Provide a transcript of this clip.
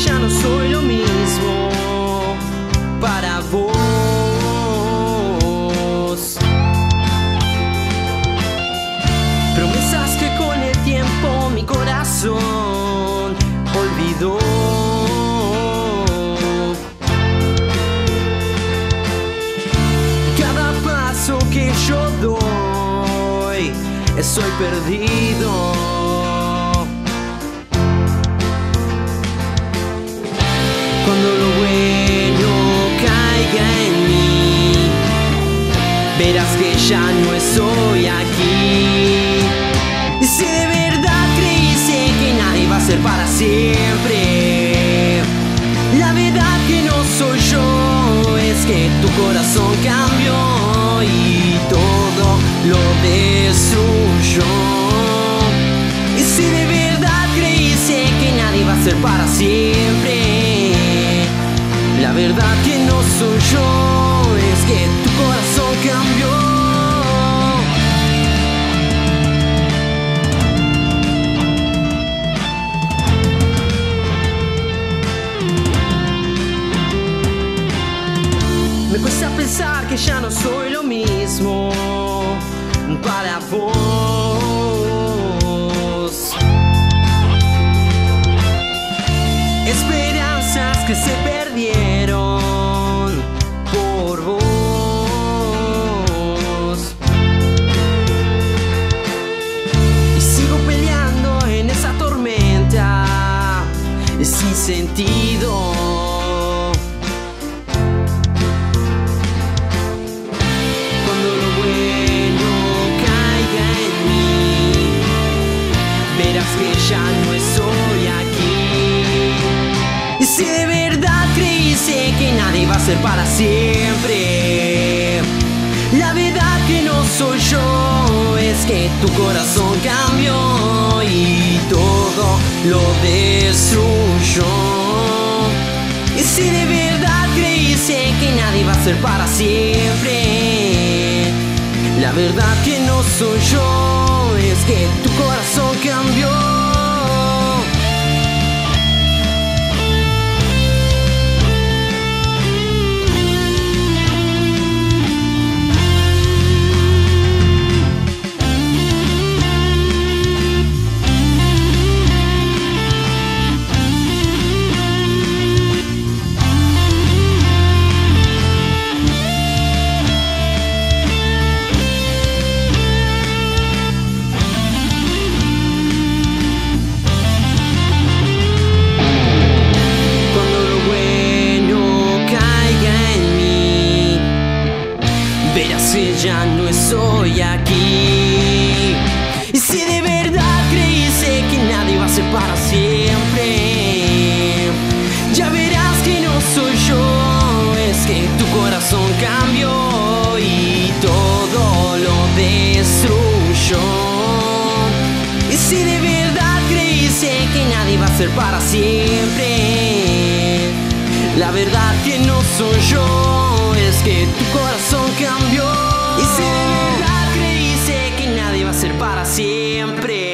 ya no soy lo mismo para vos. Promesas que con el tiempo mi corazón olvidó. Cada paso que yo doy estoy perdido. Cuando lo bueno caiga en mí, verás que ya no estoy aquí. Y si de verdad creíste que nadie va a ser para siempre, la verdad que no soy yo, es que tu corazón cambió y todo lo destruyó. Y si de verdad creíste que nadie va a ser para siempre, la verdad que no soy yo, es que tu corazón cambió. Me cuesta pensar que ya no soy lo mismo para vos. Esperanzas que se perdieron por vos. Y sigo peleando en esa tormenta sin sentido. Cuando lo bueno caiga en mí, verás que ya no estoy aquí. Y si de verdad creíste que nadie va a ser para siempre, la verdad que no soy yo, es que tu corazón cambió y todo lo destruyó. Y si de verdad creíste que nadie va a ser para siempre, la verdad que no soy yo, es que tu corazón cambió. Verás que ya no estoy aquí. Y si de verdad creíste que nadie va a ser para siempre, ya verás que no soy yo, es que tu corazón cambió y todo lo destruyó. Y si de verdad creíste que nadie va a ser para siempre, la verdad que no soy yo, es que tu corazón cambió. Y si de verdad creíste que nadie va a ser para siempre,